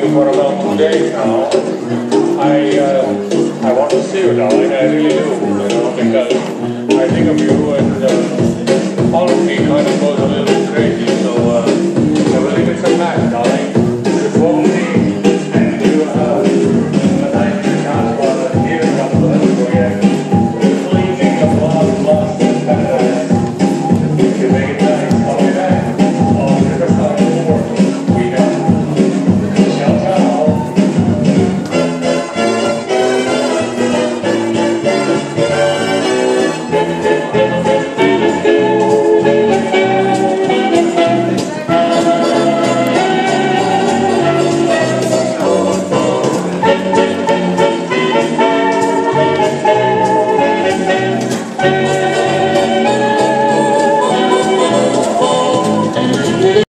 you for about 2 days now. I want to see you, darling. I really do, because I think of you and all of me kind of goes